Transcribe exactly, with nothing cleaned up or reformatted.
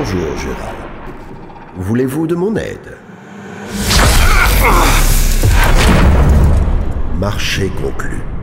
Bonjour, Gérald. Voulez-vous de mon aide? Marché conclu.